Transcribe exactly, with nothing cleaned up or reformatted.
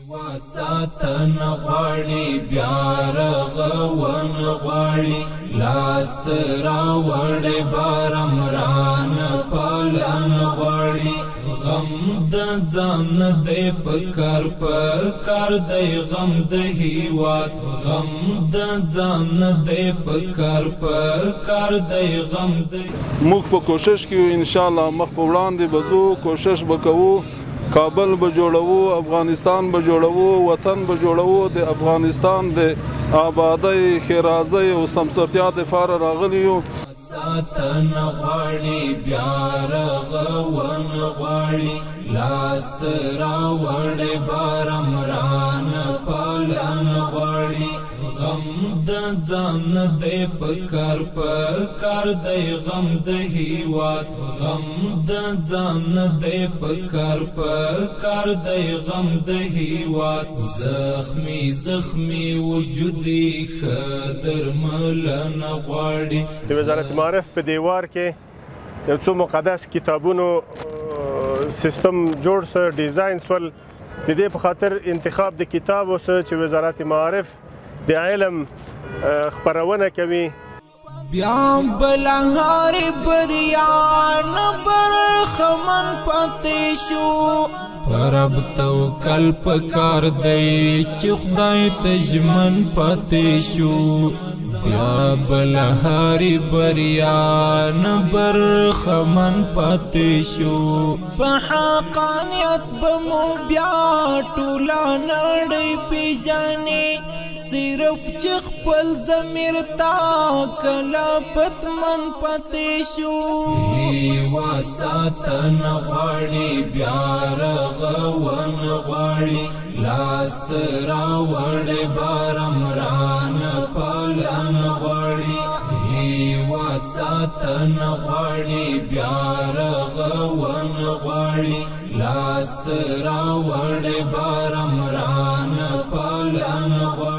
ساتن غواړي بیا رغون غواړي لاست راوړې بارمران پالن غواړي غم د ځان دې پکار پکار دې غم د هیواد غم د ځان دې پکار پکار دې غم دې موږ په کوشش کې ان شاء الله مخ په وړاندې بځو کوشش وکړو کابل به جوړو افغانستان به جوړو وطن به جوړو د افغانستان د آبادی خیرازی او سمسورتیا د فار راغلیو ساتن غواړي بیا رغون غواړي لاست راوړې بارمران پالن غواړي غم د ځان دې پکار پکار دې غم د هیواد غم د ځان دې پکار پکار دې غم د هیواد زخمی زخمی وجودي خدر ملن غواړي د وزارت معارف په دیوار کې یو څو مقدس کتابونو سیستم جوړ سره ډیزاین سول د دې په خاطر انتخاب د کتاب اوس چې وزارت معارف د علم خپرونه کوي بیا بلنګار بریان برخمن پاتې شو رب توکل پکار دی چې خدای تجمن پاتې شو بیا بلهاری بریان برخمن پاتې شو په حقانیت بمو بیا ټوله نړۍ پیژني صرف چې خپل ضمیر تا کله پتمن پاتې شو هیواد ساتن غواړي بیا رغون غواړي لاست راوړې بارمران پالن غواړي هیواد ساتن غواړي بیا رغون غواړي لاست راوړې بارمران پالن غواړي